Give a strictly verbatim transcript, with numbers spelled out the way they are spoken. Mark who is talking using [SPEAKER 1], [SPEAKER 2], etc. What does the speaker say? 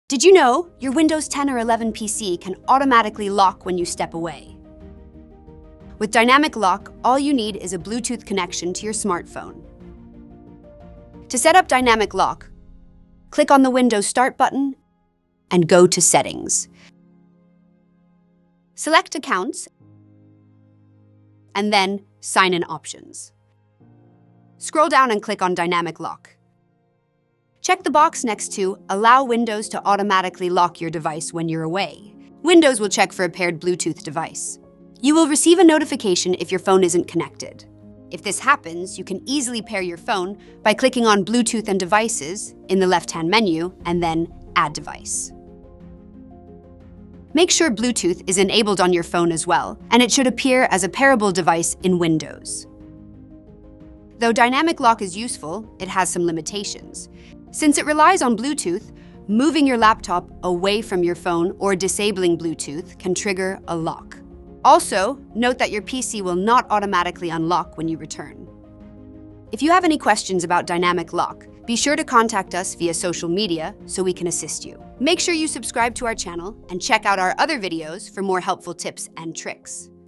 [SPEAKER 1] Did you know your Windows ten or eleven P C can automatically lock when you step away? With Dynamic Lock, all you need is a Bluetooth connection to your smartphone. To set up Dynamic Lock, click on the Windows Start button and go to Settings. Select Accounts and then Sign In Options. Scroll down and click on Dynamic Lock. Check the box next to Allow Windows to automatically lock your device when you're away. Windows will check for a paired Bluetooth device. You will receive a notification if your phone isn't connected. If this happens, you can easily pair your phone by clicking on Bluetooth and Devices in the left-hand menu and then Add Device. Make sure Bluetooth is enabled on your phone as well, and it should appear as a pairable device in Windows. Though Dynamic Lock is useful, it has some limitations. Since it relies on Bluetooth, moving your laptop away from your phone or disabling Bluetooth can trigger a lock. Also, note that your P C will not automatically unlock when you return. If you have any questions about Dynamic Lock, be sure to contact us via social media so we can assist you. Make sure you subscribe to our channel and check out our other videos for more helpful tips and tricks.